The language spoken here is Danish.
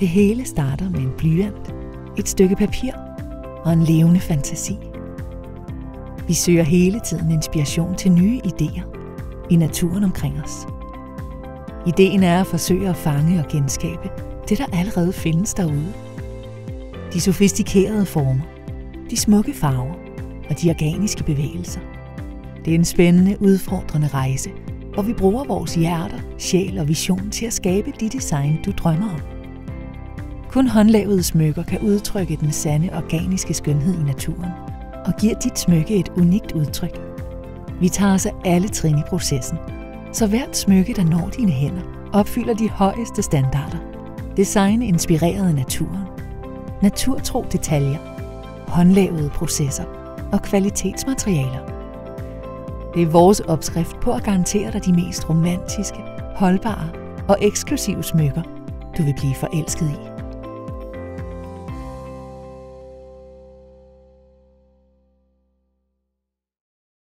Det hele starter med en blyant, et stykke papir og en levende fantasi. Vi søger hele tiden inspiration til nye idéer i naturen omkring os. Ideen er at forsøge at fange og genskabe det, der allerede findes derude. De sofistikerede former, de smukke farver og de organiske bevægelser. Det er en spændende, udfordrende rejse, hvor vi bruger vores hjerter, sjæl og vision til at skabe de design, du drømmer om. Kun håndlavede smykker kan udtrykke den sande organiske skønhed i naturen og giver dit smykke et unikt udtryk. Vi tager os af alle trin i processen, så hvert smykke, der når dine hænder, opfylder de højeste standarder. Design inspireret af naturen, naturtro detaljer, håndlavede processer og kvalitetsmaterialer. Det er vores opskrift på at garantere dig de mest romantiske, holdbare og eksklusive smykker, du vil blive forelsket i.